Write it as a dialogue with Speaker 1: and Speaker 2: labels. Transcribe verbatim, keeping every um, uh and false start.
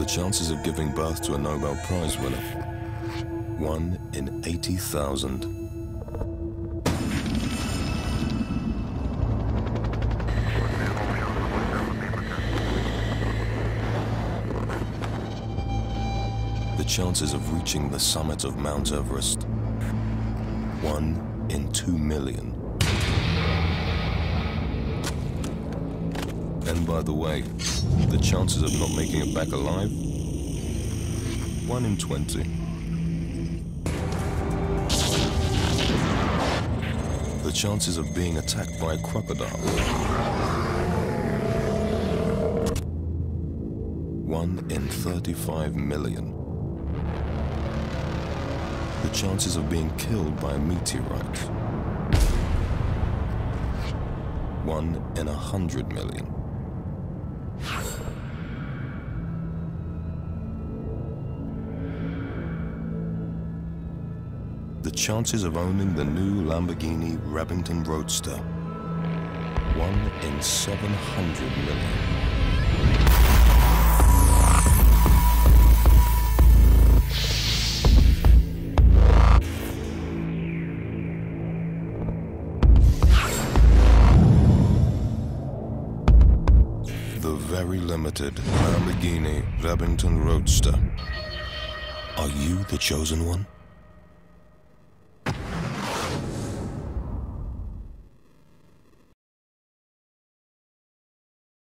Speaker 1: chances of giving birth to a Nobel Prize winner? One in eighty thousand. The chances of reaching the summit of Mount Everest? One in two million. And by the way, the chances of not making it back alive? One in twenty. The chances of being attacked by a crocodile? One in thirty-five million. The chances of being killed by a meteorite? One in a hundred million. The chances of owning the new Lamborghini Reventón Roadster? One in seven hundred million. The very limited Lamborghini Reventón Roadster. Are you the chosen one?